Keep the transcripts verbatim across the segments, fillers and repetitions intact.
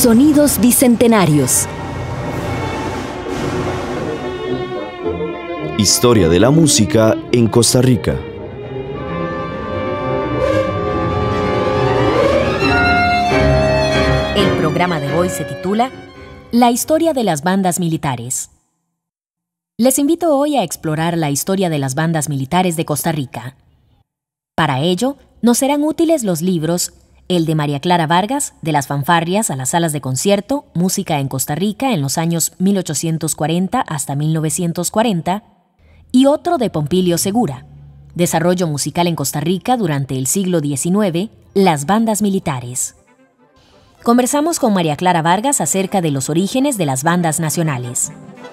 Sonidos bicentenarios. Historia de la música en Costa Rica. El programa de hoy se titula La historia de las bandas militares. Les invito hoy a explorar la historia de las bandas militares de Costa Rica. Para ello, nos serán útiles los libros el de María Clara Vargas, De las fanfarrias a las salas de concierto, música en Costa Rica en los años mil ochocientos cuarenta hasta mil novecientos cuarenta, y otro de Pompilio Segura, Desarrollo musical en Costa Rica durante el siglo diecinueve, las bandas militares. Conversamos con María Clara Vargas acerca de los orígenes de las bandas nacionales.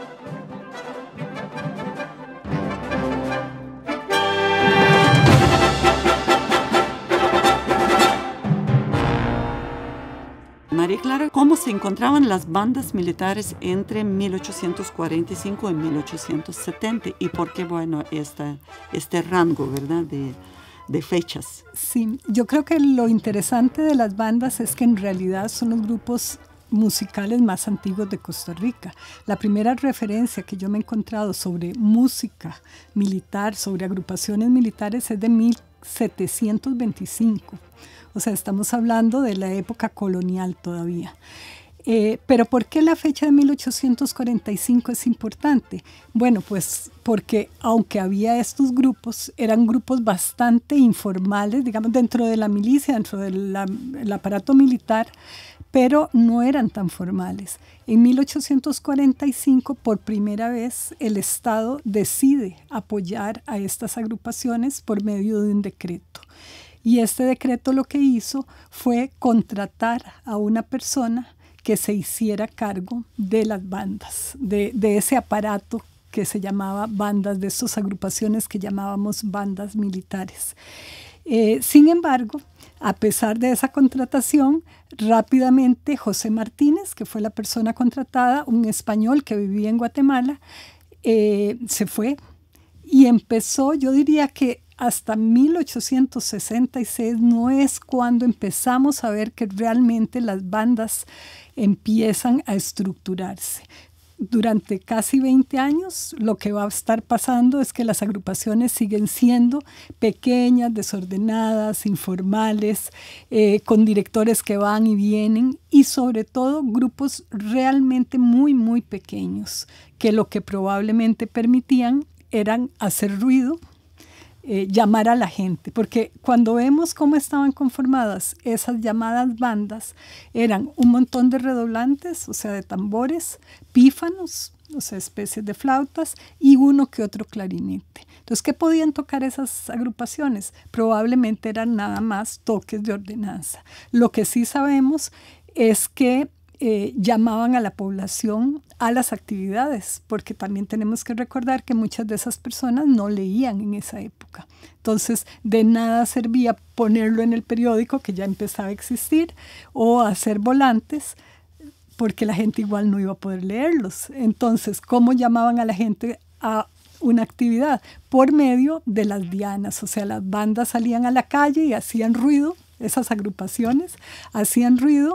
María Clara, ¿cómo se encontraban las bandas militares entre mil ochocientos cuarenta y cinco y mil ochocientos setenta? ¿Y por qué, bueno, esta, este rango, ¿verdad?, de, de fechas? Sí, yo creo que lo interesante de las bandas es que en realidad son los grupos musicales más antiguos de Costa Rica. La primera referencia que yo me he encontrado sobre música militar, sobre agrupaciones militares, es de mil setecientos veinticinco. O sea, estamos hablando de la época colonial todavía. Eh, pero ¿por qué la fecha de mil ochocientos cuarenta y cinco es importante? Bueno, pues porque aunque había estos grupos, eran grupos bastante informales, digamos, dentro de la milicia, dentro del el aparato militar, pero no eran tan formales. En mil ochocientos cuarenta y cinco, por primera vez, el Estado decide apoyar a estas agrupaciones por medio de un decreto. Y este decreto lo que hizo fue contratar a una persona que se hiciera cargo de las bandas, de, de ese aparato que se llamaba bandas, de estas agrupaciones que llamábamos bandas militares. Eh, sin embargo, a pesar de esa contratación, rápidamente José Martínez, que fue la persona contratada, un español que vivía en Guatemala, eh, se fue y empezó, yo diría que hasta mil ochocientos sesenta y seis no es cuando empezamos a ver que realmente las bandas empiezan a estructurarse. Durante casi veinte años lo que va a estar pasando es que las agrupaciones siguen siendo pequeñas, desordenadas, informales, eh, con directores que van y vienen y sobre todo grupos realmente muy, muy pequeños, que lo que probablemente permitían eran hacer ruido, Eh, llamar a la gente, porque cuando vemos cómo estaban conformadas esas llamadas bandas, eran un montón de redoblantes, o sea, de tambores, pífanos, o sea, especies de flautas, y uno que otro clarinete. Entonces, ¿qué podían tocar esas agrupaciones? Probablemente eran nada más toques de ordenanza. Lo que sí sabemos es que Eh, llamaban a la población a las actividades, porque también tenemos que recordar que muchas de esas personas no leían en esa época. Entonces, de nada servía ponerlo en el periódico, que ya empezaba a existir, o hacer volantes, porque la gente igual no iba a poder leerlos. Entonces, ¿cómo llamaban a la gente a una actividad? Por medio de las dianas, o sea, las bandas salían a la calle y hacían ruido, esas agrupaciones hacían ruido,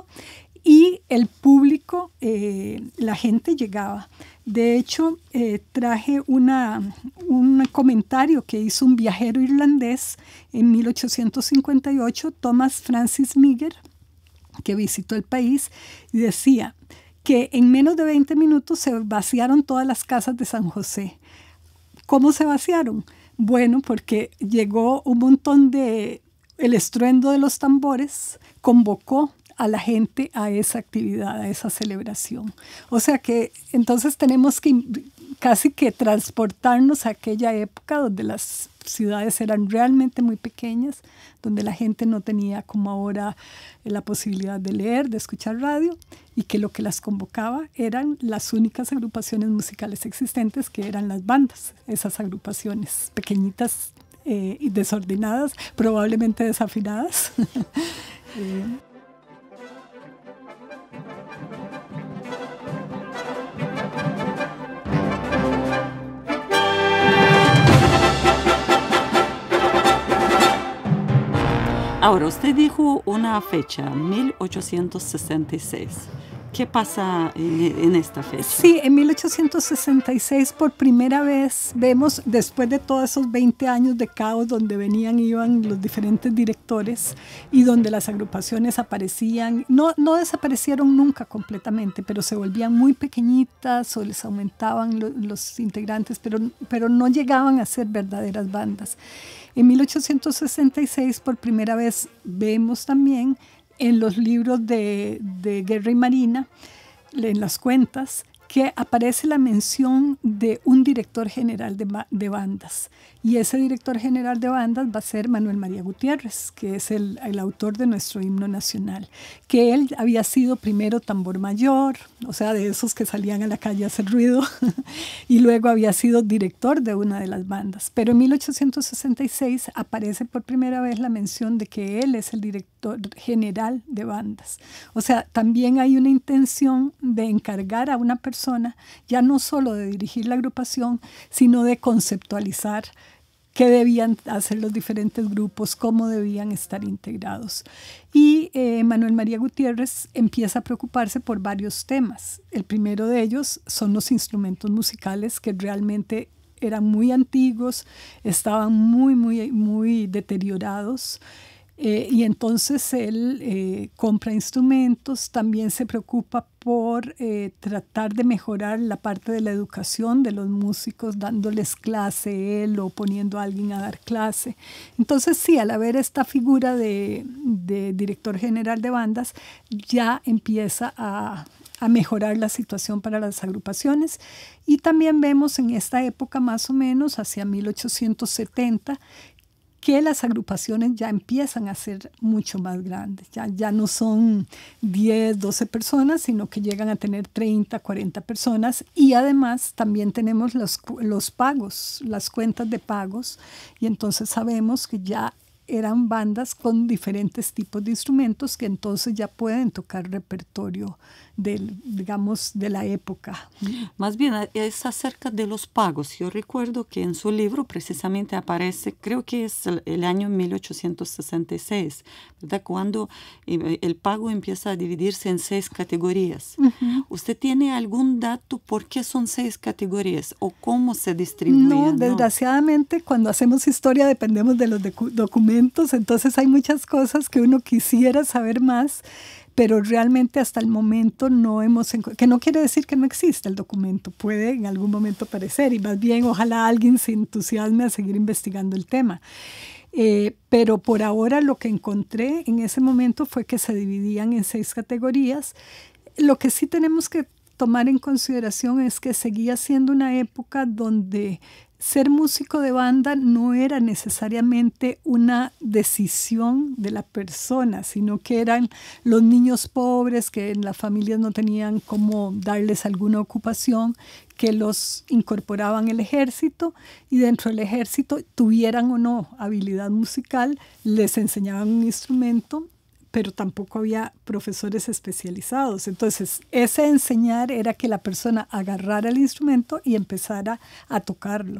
y el público, eh, la gente llegaba. De hecho, eh, traje una, un comentario que hizo un viajero irlandés en mil ochocientos cincuenta y ocho, Thomas Francis Meagher, que visitó el país, y decía que en menos de veinte minutos se vaciaron todas las casas de San José. ¿Cómo se vaciaron? Bueno, porque llegó un montón de... El estruendo de los tambores convocó a la gente a esa actividad, a esa celebración. O sea que entonces tenemos que casi que transportarnos a aquella época donde las ciudades eran realmente muy pequeñas, donde la gente no tenía como ahora la posibilidad de leer, de escuchar radio, y que lo que las convocaba eran las únicas agrupaciones musicales existentes, que eran las bandas, esas agrupaciones pequeñitas eh, y desordenadas, probablemente desafinadas. eh, Ahora, usted dijo una fecha, mil ochocientos sesenta y seis. ¿Qué pasa en, en esta fecha? Sí, en mil ochocientos sesenta y seis por primera vez vemos, después de todos esos veinte años de caos donde venían y iban los diferentes directores y donde las agrupaciones aparecían, no, no desaparecieron nunca completamente, pero se volvían muy pequeñitas o les aumentaban lo, los integrantes, pero, pero no llegaban a ser verdaderas bandas. En mil ochocientos sesenta y seis por primera vez vemos también en los libros de, de Guerra y Marina, en las cuentas, que aparece la mención de un director general de, de bandas. Y ese director general de bandas va a ser Manuel María Gutiérrez, que es el, el autor de nuestro himno nacional. Que él había sido primero tambor mayor, o sea, de esos que salían a la calle a hacer ruido, y luego había sido director de una de las bandas. Pero en mil ochocientos sesenta y seis aparece por primera vez la mención de que él es el director general de bandas. O sea, también hay una intención de encargar a una persona, ya no solo de dirigir la agrupación, sino de conceptualizar qué debían hacer los diferentes grupos, cómo debían estar integrados. Y eh, Manuel María Gutiérrez empieza a preocuparse por varios temas. El primero de ellos son los instrumentos musicales, que realmente eran muy antiguos, estaban muy, muy, muy deteriorados. Eh, y entonces él eh, compra instrumentos, también se preocupa por eh, tratar de mejorar la parte de la educación de los músicos, dándoles clase él o poniendo a alguien a dar clase. Entonces sí, al haber esta figura de, de director general de bandas, ya empieza a, a mejorar la situación para las agrupaciones. Y también vemos en esta época más o menos, hacia mil ochocientos setenta, que las agrupaciones ya empiezan a ser mucho más grandes. Ya, ya no son diez, doce personas, sino que llegan a tener treinta, cuarenta personas. Y además también tenemos los, los pagos, las cuentas de pagos. Y entonces sabemos que ya eran bandas con diferentes tipos de instrumentos que entonces ya pueden tocar repertorio del, digamos, de la época. Más bien es acerca de los pagos. Yo recuerdo que en su libro precisamente aparece, creo que es el, el año mil ochocientos sesenta y seis, ¿verdad? Cuando el pago empieza a dividirse en seis categorías. Uh-huh. ¿Usted tiene algún dato por qué son seis categorías o cómo se distribuyen? No, desgraciadamente, ¿no? Cuando hacemos historia dependemos de los documentos, entonces hay muchas cosas que uno quisiera saber más, pero realmente hasta el momento no hemos encontrado, que no quiere decir que no exista el documento, puede en algún momento aparecer y más bien ojalá alguien se entusiasme a seguir investigando el tema. Eh, pero por ahora lo que encontré en ese momento fue que se dividían en seis categorías. Lo que sí tenemos que tomar en consideración es que seguía siendo una época donde ser músico de banda no era necesariamente una decisión de la persona, sino que eran los niños pobres que en las familias no tenían cómo darles alguna ocupación, que los incorporaban al ejército y dentro del ejército, tuvieran o no habilidad musical, les enseñaban un instrumento, pero tampoco había profesores especializados. Entonces, ese enseñar era que la persona agarrara el instrumento y empezara a tocarlo.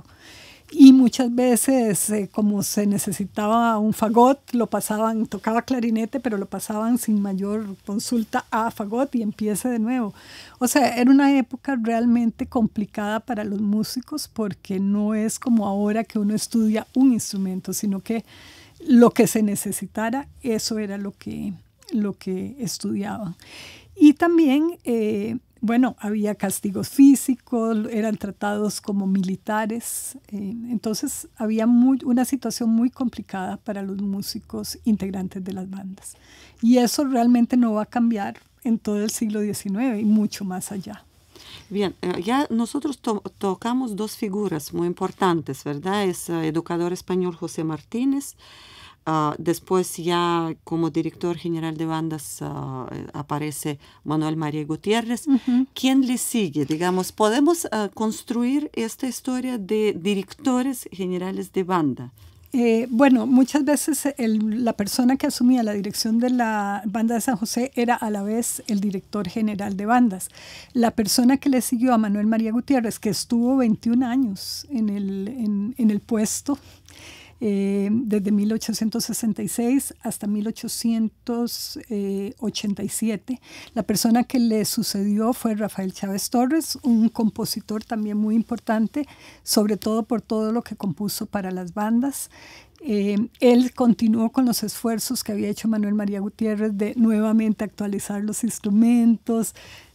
Y muchas veces, eh, como se necesitaba un fagot, lo pasaban, tocaba clarinete, pero lo pasaban sin mayor consulta a fagot y empiece de nuevo. O sea, era una época realmente complicada para los músicos porque no es como ahora que uno estudia un instrumento, sino que lo que se necesitara, eso era lo que, lo que estudiaban. Y también, eh, bueno, había castigos físicos, eran tratados como militares, eh, entonces había muy, una situación muy complicada para los músicos integrantes de las bandas. Y eso realmente no va a cambiar en todo el siglo diecinueve y mucho más allá. Bien, ya nosotros to tocamos dos figuras muy importantes, ¿verdad? Es uh, educador español José Martínez, uh, después ya como director general de bandas uh, aparece Manuel María Gutiérrez. Uh-huh. ¿Quién le sigue? Digamos, ¿podemos uh, construir esta historia de directores generales de banda? Eh, bueno, muchas veces el, la persona que asumía la dirección de la banda de San José era a la vez el director general de bandas. La persona que le siguió a Manuel María Gutiérrez, que estuvo veintiún años en el, en, en el puesto, eh, desde mil ochocientos sesenta y seis hasta mil ochocientos ochenta y siete. La persona que le sucedió fue Rafael Chávez Torres, un compositor también muy importante, sobre todo por todo lo que compuso para las bandas. Eh, él continuó con los esfuerzos que había hecho Manuel María Gutiérrez de nuevamente actualizar los instrumentos,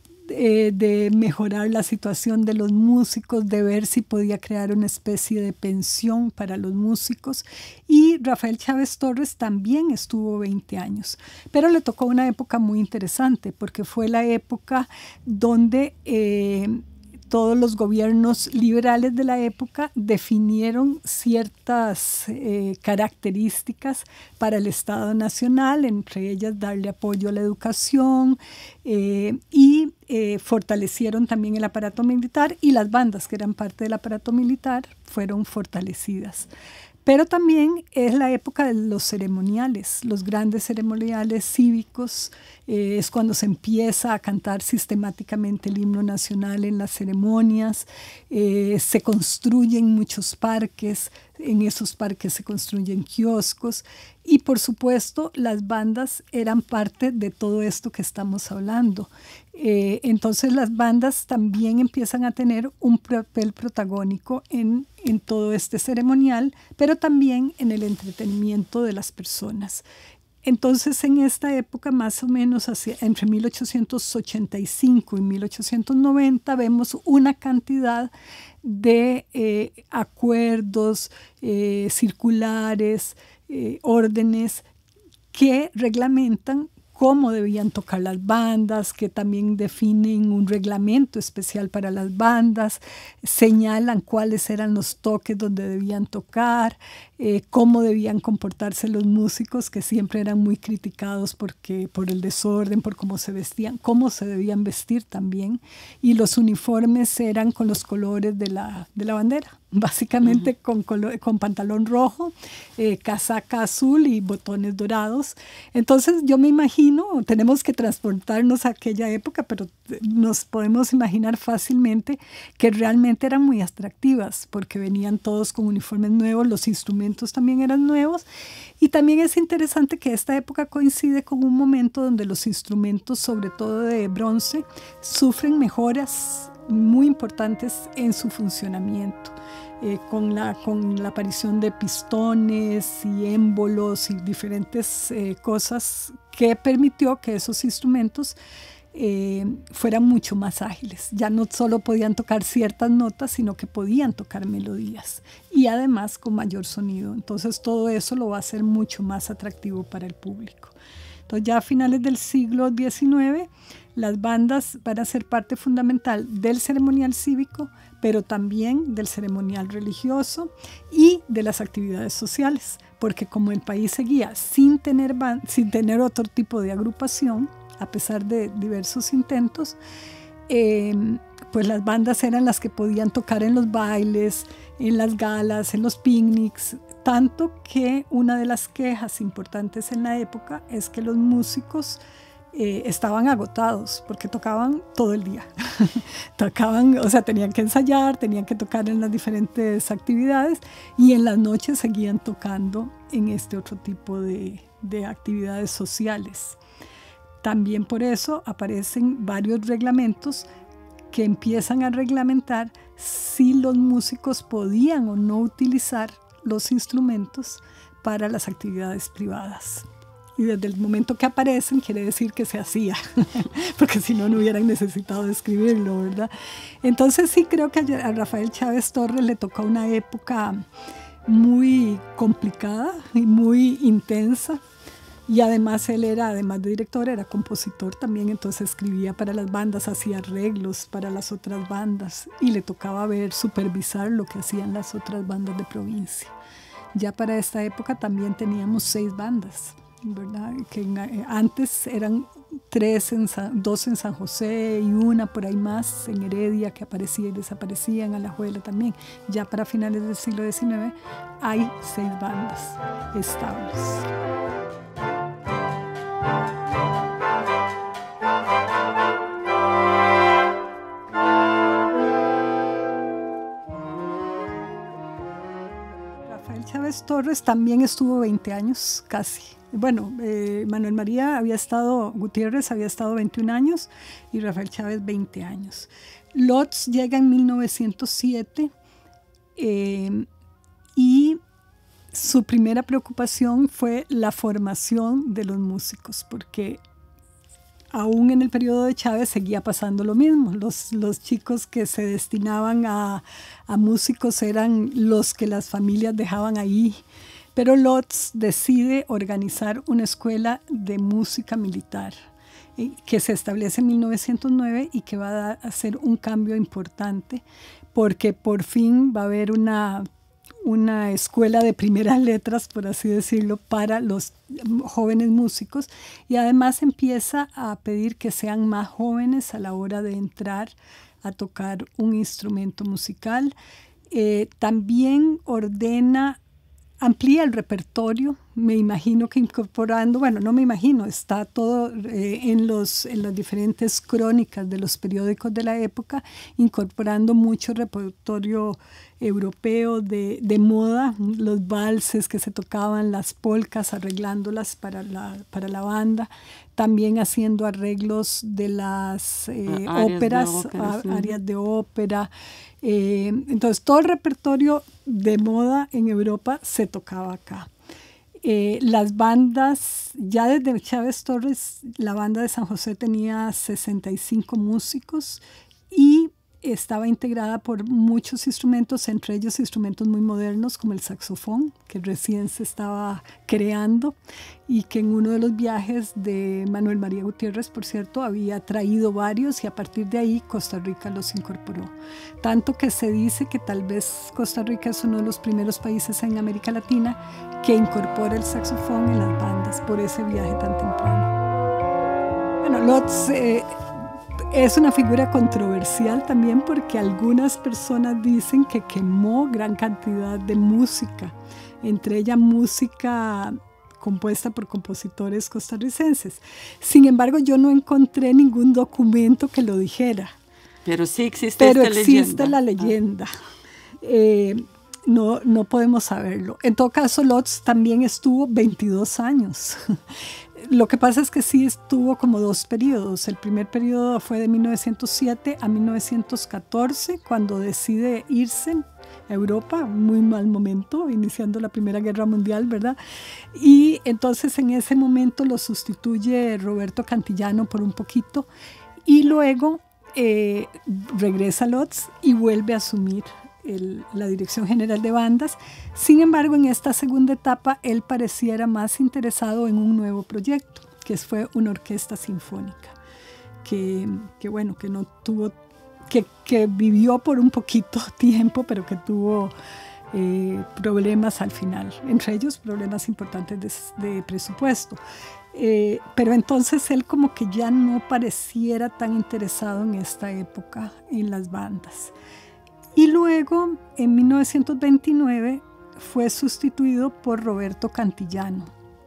de, de mejorar la situación de los músicos, de ver si podía crear una especie de pensión para los músicos. Y Rafael Chávez Torres también estuvo veinte años, pero le tocó una época muy interesante porque fue la época donde eh, todos los gobiernos liberales de la época definieron ciertas eh, características para el Estado Nacional, entre ellas darle apoyo a la educación eh, y eh, fortalecieron también el aparato militar, y las bandas que eran parte del aparato militar fueron fortalecidas. Pero también es la época de los ceremoniales, los grandes ceremoniales cívicos. Eh, es cuando se empieza a cantar sistemáticamente el himno nacional en las ceremonias. Eh, se construyen muchos parques, en esos parques se construyen kioscos. Y por supuesto las bandas eran parte de todo esto que estamos hablando. Eh, entonces las bandas también empiezan a tener un papel protagónico en, en todo este ceremonial, pero también en el entretenimiento de las personas. Entonces en esta época, más o menos hacia, entre mil ochocientos ochenta y cinco y mil ochocientos noventa, vemos una cantidad de eh, acuerdos eh, circulares, eh, órdenes que reglamentan cómo debían tocar las bandas, que también definen un reglamento especial para las bandas, señalan cuáles eran los toques donde debían tocar, eh, cómo debían comportarse los músicos, que siempre eran muy criticados porque, por el desorden, por cómo se vestían, cómo se debían vestir también, y los uniformes eran con los colores de la, de la bandera. Básicamente uh-huh. con, color, con pantalón rojo, eh, casaca azul y botones dorados. Entonces yo me imagino, tenemos que transportarnos a aquella época, pero nos podemos imaginar fácilmente que realmente eran muy atractivas porque venían todos con uniformes nuevos, los instrumentos también eran nuevos. Y también es interesante que esta época coincide con un momento donde los instrumentos, sobre todo de bronce, sufren mejoras muy importantes en su funcionamiento. Eh, con, la, con la aparición de pistones y émbolos y diferentes eh, cosas que permitió que esos instrumentos eh, fueran mucho más ágiles. Ya no solo podían tocar ciertas notas, sino que podían tocar melodías y además con mayor sonido. Entonces todo eso lo va a hacer mucho más atractivo para el público. Entonces ya a finales del siglo diecinueve, las bandas van a ser parte fundamental del ceremonial cívico, pero también del ceremonial religioso y de las actividades sociales, porque como el país seguía sin tener, ban- sin tener otro tipo de agrupación, a pesar de diversos intentos, eh, pues las bandas eran las que podían tocar en los bailes, en las galas, en los picnics, tanto que una de las quejas importantes en la época es que los músicos Eh, estaban agotados porque tocaban todo el día. Tocaban, o sea, tenían que ensayar, tenían que tocar en las diferentes actividades y en las noches seguían tocando en este otro tipo de, de actividades sociales. También por eso aparecen varios reglamentos que empiezan a reglamentar si los músicos podían o no utilizar los instrumentos para las actividades privadas. Y desde el momento que aparecen quiere decir que se hacía, porque si no, no hubieran necesitado escribirlo, ¿verdad? Entonces sí creo que a Rafael Chávez Torres le tocó una época muy complicada y muy intensa. Y además él era, además de director, era compositor también, entonces escribía para las bandas, hacía arreglos para las otras bandas y le tocaba ver, supervisar lo que hacían las otras bandas de provincia. Ya para esta época también teníamos seis bandas, ¿verdad? Que en, eh, antes eran tres, en San, dos en San José y una por ahí más en Heredia que aparecía y desaparecía, en Alajuela también. Ya para finales del siglo diecinueve hay seis bandas estables. Chávez Torres también estuvo veinte años casi. Bueno, eh, Manuel María había estado, Gutiérrez había estado veintiún años y Rafael Chávez veinte años. Lotz llega en mil novecientos siete eh, y su primera preocupación fue la formación de los músicos, porque aún en el periodo de Chávez seguía pasando lo mismo. Los, los chicos que se destinaban a, a músicos eran los que las familias dejaban ahí. Pero Lotz decide organizar una escuela de música militar eh, que se establece en mil novecientos nueve y que va a, dar, a hacer un cambio importante, porque por fin va a haber una, una escuela de primeras letras, por así decirlo, para los jóvenes músicos, y además empieza a pedir que sean más jóvenes a la hora de entrar a tocar un instrumento musical. Eh, también ordena, amplía el repertorio, me imagino que incorporando, bueno, no me imagino, está todo eh, en, los, en las diferentes crónicas de los periódicos de la época, incorporando mucho repertorio europeo de, de moda, los valses que se tocaban, las polcas, arreglándolas para la, para la banda, también haciendo arreglos de las eh, óperas, de ópera, sí. áreas de ópera. Eh, entonces todo el repertorio de moda en Europa se tocaba acá. Eh, las bandas, ya desde Chávez Torres, la banda de San José tenía sesenta y cinco músicos y estaba integrada por muchos instrumentos, entre ellos instrumentos muy modernos como el saxofón, que recién se estaba creando y que en uno de los viajes de Manuel María Gutiérrez, por cierto, había traído varios y a partir de ahí Costa Rica los incorporó. Tanto que se dice que tal vez Costa Rica es uno de los primeros países en América Latina que incorpora el saxofón en las bandas por ese viaje tan temprano. Bueno, Lotz eh, es una figura controversial también porque algunas personas dicen que quemó gran cantidad de música, entre ellas música compuesta por compositores costarricenses. Sin embargo, yo no encontré ningún documento que lo dijera. Pero sí existe Pero esta existe leyenda. la leyenda. Ah. Eh, no, no podemos saberlo. En todo caso, Lotz también estuvo veintidós años. Lo que pasa es que sí estuvo como dos periodos. El primer periodo fue de mil novecientos siete a mil novecientos catorce, cuando decide irse a Europa, muy mal momento, iniciando la Primera Guerra Mundial, ¿verdad? Y entonces en ese momento lo sustituye Roberto Cantillano por un poquito y luego eh, regresa Lotz y vuelve a asumir El, la dirección general de bandas. Sin embargo, en esta segunda etapa él pareciera más interesado en un nuevo proyecto, que fue una orquesta sinfónica, que, que bueno, que no tuvo, que, que vivió por un poquito tiempo, pero que tuvo eh, problemas al final, entre ellos problemas importantes de, de presupuesto. Eh, pero entonces él como que ya no pareciera tan interesado en esta época en las bandas. Y luego, en mil novecientos veintinueve, fue sustituido por Roberto Cantillano,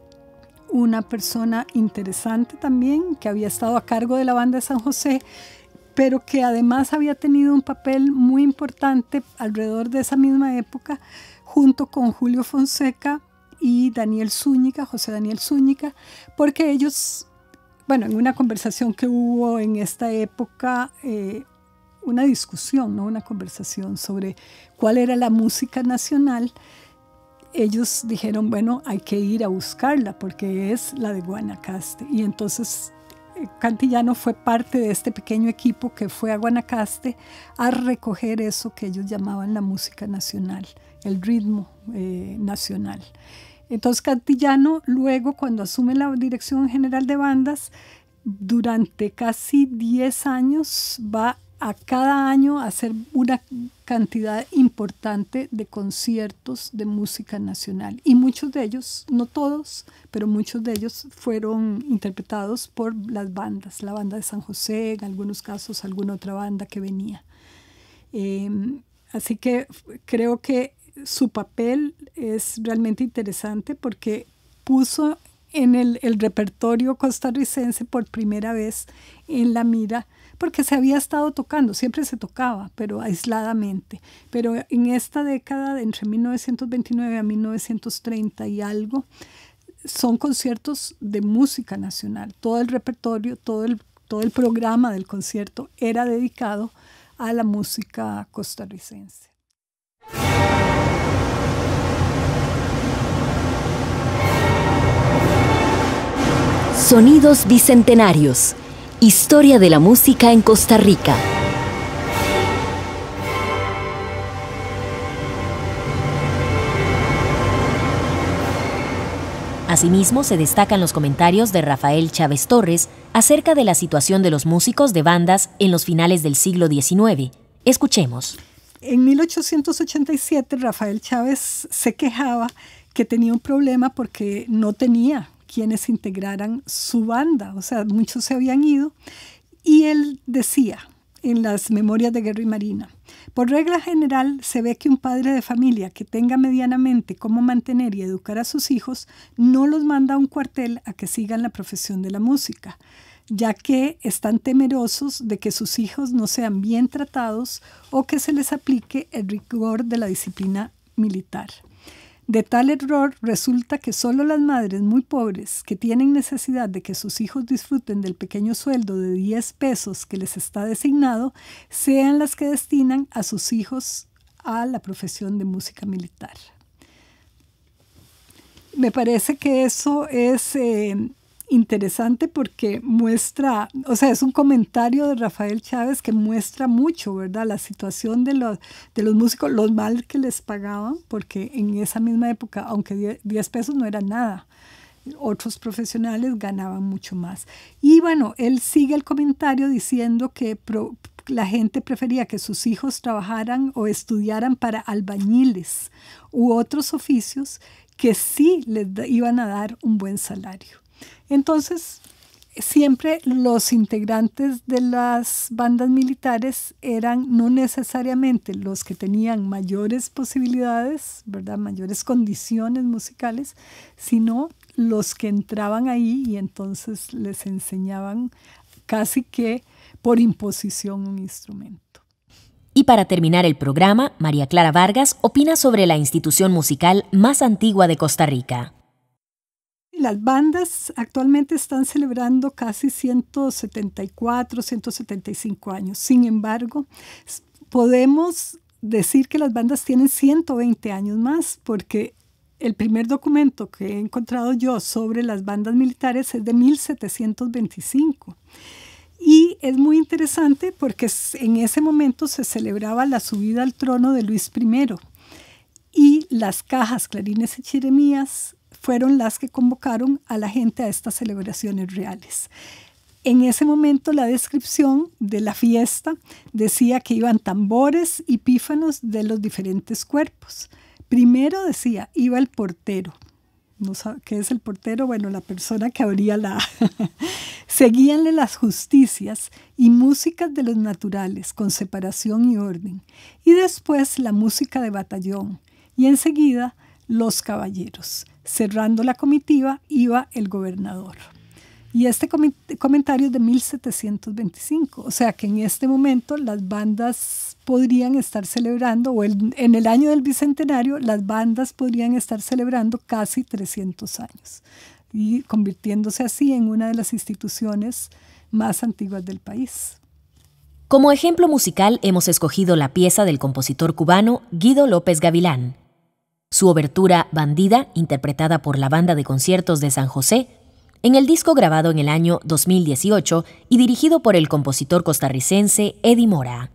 una persona interesante también, que había estado a cargo de la banda de San José, pero que además había tenido un papel muy importante alrededor de esa misma época, junto con Julio Fonseca y Daniel Zúñiga, José Daniel Zúñiga, porque ellos, bueno, en una conversación que hubo en esta época, eh, una discusión, ¿no? Una conversación sobre cuál era la música nacional, ellos dijeron, bueno, hay que ir a buscarla porque es la de Guanacaste. Y entonces Cantillano fue parte de este pequeño equipo que fue a Guanacaste a recoger eso que ellos llamaban la música nacional, el ritmo eh, nacional. Entonces Cantillano luego, cuando asume la dirección general de bandas, durante casi diez años va a cada año hacer una cantidad importante de conciertos de música nacional. Y muchos de ellos, no todos, pero muchos de ellos fueron interpretados por las bandas, la banda de San José, en algunos casos alguna otra banda que venía. Eh, así que creo que su papel es realmente interesante porque puso en el, el repertorio costarricense por primera vez en la mira, porque se había estado tocando, siempre se tocaba, pero aisladamente. Pero en esta década, entre mil novecientos veintinueve a mil novecientos treinta y algo, son conciertos de música nacional. Todo el repertorio, todo el, todo el programa del concierto era dedicado a la música costarricense. Sonidos bicentenarios. Historia de la música en Costa Rica. Asimismo, se destacan los comentarios de Rafael Chávez Torres acerca de la situación de los músicos de bandas en los finales del siglo diecinueve. Escuchemos. En mil ochocientos ochenta y siete, Rafael Chávez se quejaba que tenía un problema porque no tenía quienes integraran su banda, o sea, muchos se habían ido, y él decía en las Memorias de Guerra y Marina: por regla general se ve que un padre de familia que tenga medianamente cómo mantener y educar a sus hijos no los manda a un cuartel a que sigan la profesión de la música, ya que están temerosos de que sus hijos no sean bien tratados o que se les aplique el rigor de la disciplina militar. De tal error resulta que solo las madres muy pobres que tienen necesidad de que sus hijos disfruten del pequeño sueldo de diez pesos que les está designado, sean las que destinan a sus hijos a la profesión de música militar. Me parece que eso es eh, interesante porque muestra, o sea, es un comentario de Rafael Chávez que muestra mucho, ¿verdad? La situación de los, de los músicos, los mal que les pagaban, porque en esa misma época, aunque diez pesos no era nada, otros profesionales ganaban mucho más. Y bueno, él sigue el comentario diciendo que pro, la gente prefería que sus hijos trabajaran o estudiaran para albañiles u otros oficios que sí les iban a dar un buen salario. Entonces, siempre los integrantes de las bandas militares eran no necesariamente los que tenían mayores posibilidades, ¿verdad? Mayores condiciones musicales, sino los que entraban ahí y entonces les enseñaban casi que por imposición un instrumento. Y para terminar el programa, María Clara Vargas opina sobre la institución musical más antigua de Costa Rica. Las bandas actualmente están celebrando casi ciento setenta y cuatro, ciento setenta y cinco años. Sin embargo, podemos decir que las bandas tienen ciento veinte años más, porque el primer documento que he encontrado yo sobre las bandas militares es de mil setecientos veinticinco. Y es muy interesante porque en ese momento se celebraba la subida al trono de Luis primero. Y las cajas, clarines y chirimías fueron las que convocaron a la gente a estas celebraciones reales. En ese momento la descripción de la fiesta decía que iban tambores y pífanos de los diferentes cuerpos. Primero decía, iba el portero. ¿No sabe qué es el portero? Bueno, la persona que abría la... Seguíanle las justicias y músicas de los naturales con separación y orden. Y después la música de batallón. Y enseguida los caballeros. Cerrando la comitiva iba el gobernador. Y este com comentario es de mil setecientos veinticinco, o sea que en este momento las bandas podrían estar celebrando, o el, en el año del Bicentenario, las bandas podrían estar celebrando casi trescientos años y convirtiéndose así en una de las instituciones más antiguas del país. Como ejemplo musical hemos escogido la pieza del compositor cubano Guido López Gavilán. Su obertura Bandida, interpretada por la Banda de Conciertos de San José, en el disco grabado en el año dos mil dieciocho y dirigido por el compositor costarricense Eddie Mora.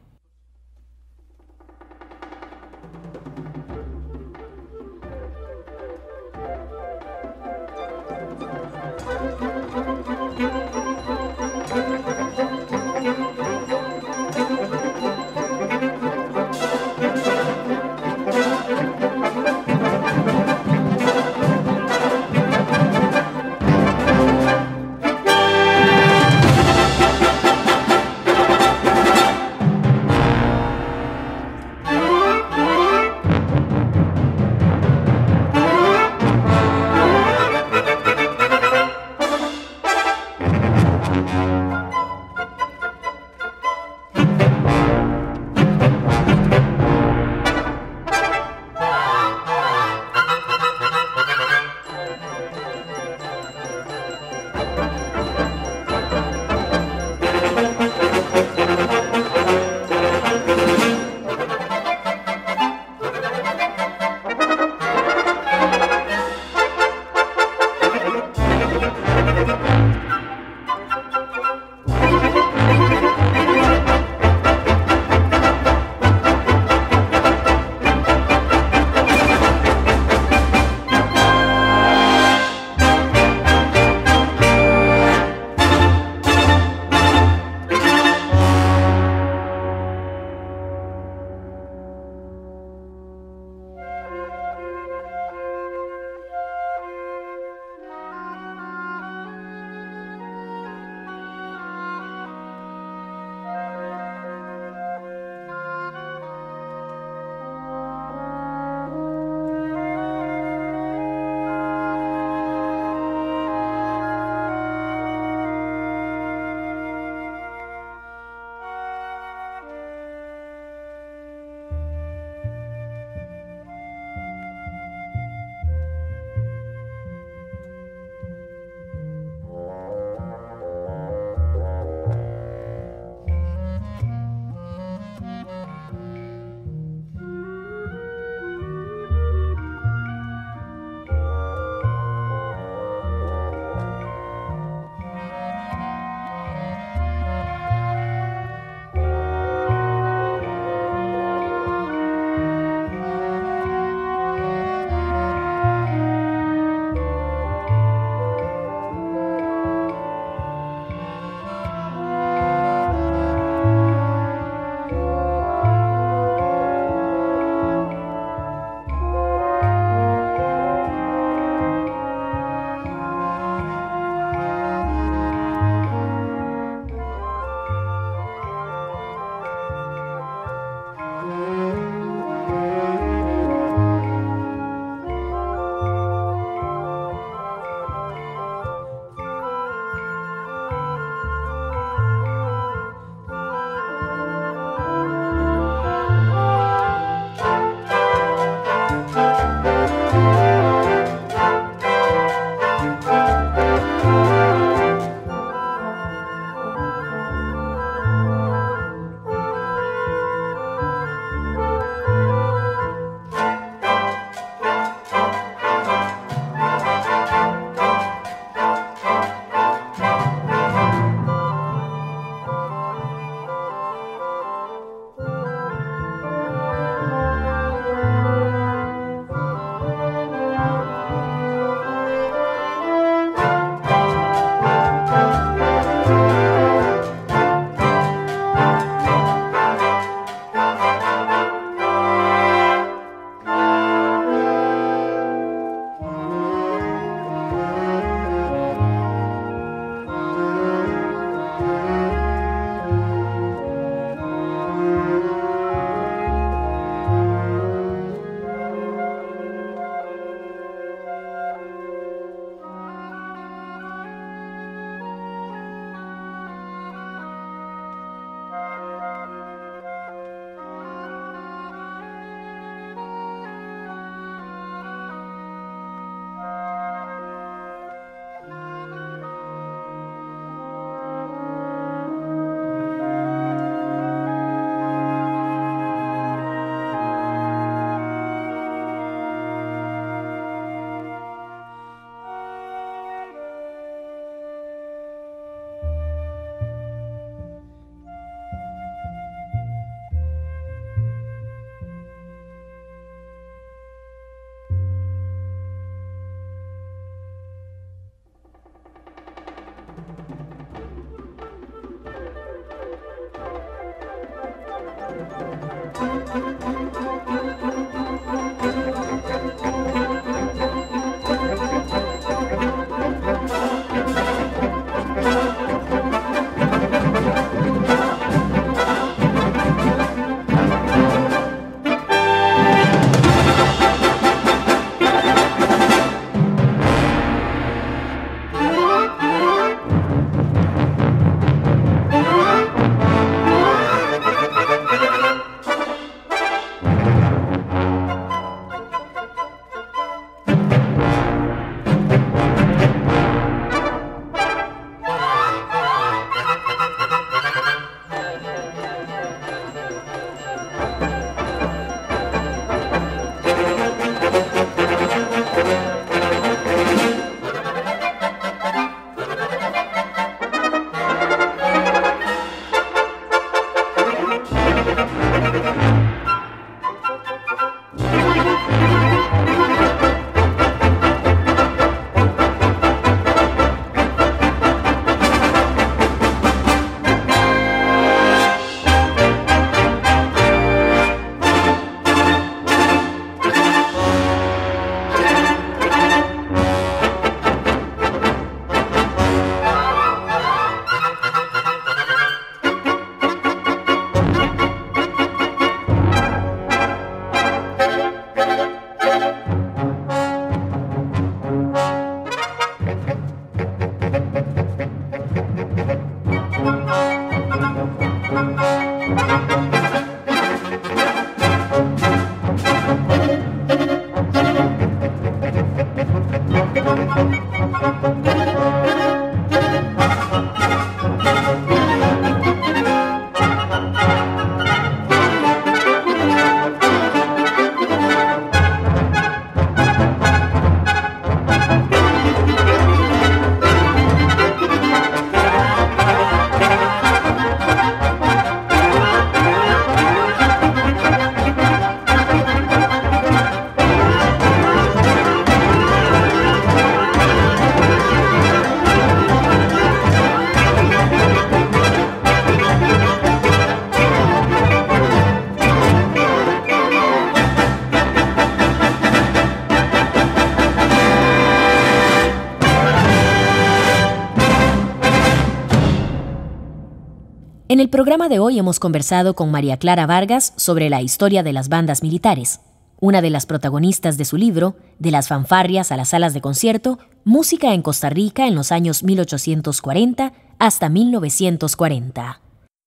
En el programa de hoy hemos conversado con María Clara Vargas sobre la historia de las bandas militares, una de las protagonistas de su libro, De las fanfarrias a las salas de concierto, música en Costa Rica en los años mil ochocientos cuarenta hasta mil novecientos cuarenta.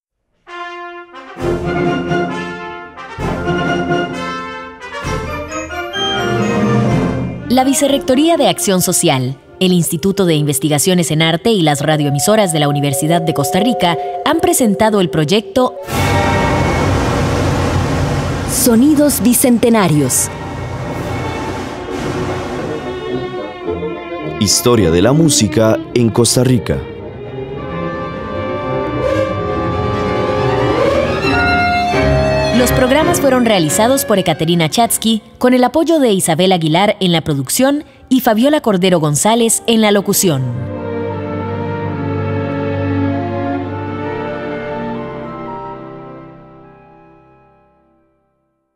La Vicerrectoría de Acción Social, el Instituto de Investigaciones en Arte y las radioemisoras de la Universidad de Costa Rica han presentado el proyecto Sonidos Bicentenarios. Historia de la música en Costa Rica. Los programas fueron realizados por Ekaterina Chatsky con el apoyo de Isabel Aguilar en la producción y Fabiola Cordero González en la locución.